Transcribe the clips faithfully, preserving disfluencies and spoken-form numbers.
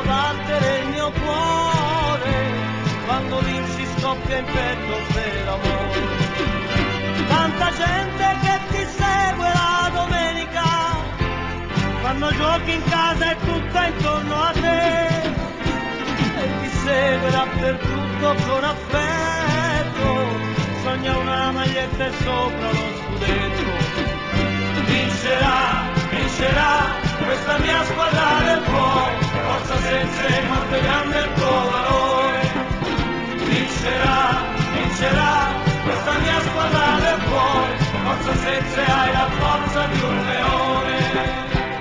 fanno battere il mio cuore, quando vinci scoppia in petto per amore. Tanta gente che ti segue la domenica, quando giochi in casa è tutta intorno a te, e ti segue dappertutto con affetto, sogna una maglietta e sopra lo scudetto. Vincerà, vincerà questa mia squadra del cuore, forza senza quanto è grande il tuo valore. Vincerà, vincerà questa mia squadra del cuore, forza senza hai la forza di un leone.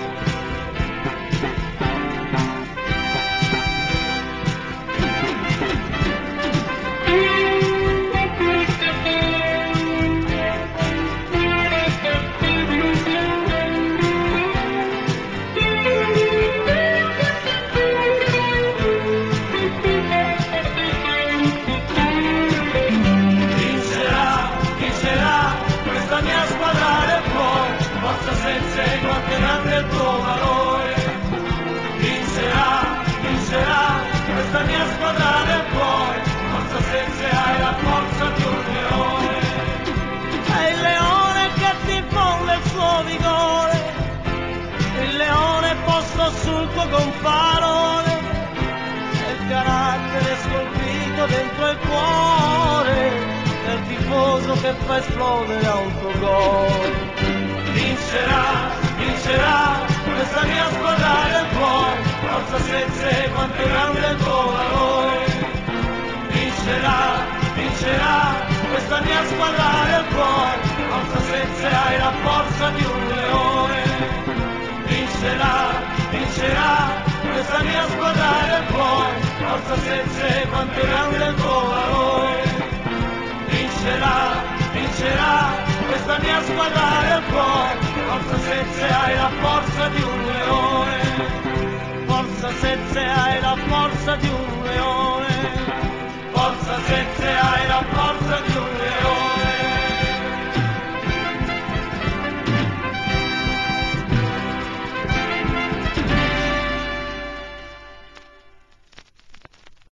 Senza quanto è grande il tuo valore. Vincerà, vincerà questa mia squadra del cuore, forza senza hai la forza di un leone. È il leone che ti infonde il suo vigore, il leone posto sul tuo gonfalone, è il carattere scolpito dentro il cuore del tifoso che fa esplodere autogol. Vincerà, vincerà questa mia squadra del cuore, forza senza quanto è grande il tuo valore. Vincerà, vincerà questa mia squadra del cuore, forza senza hai la forza di un leone. Vincerà, vincerà questa mia squadra del cuore, forza senza quanto è grande il tuo valore. Vincerà, vincerà questa mia squadra del cuore, forza senza hai la forza di un leone, forza senza hai la forza di un leone.